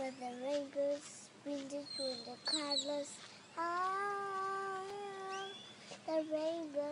over the rainbows, windy through the cloudless. Ah, the rainbow.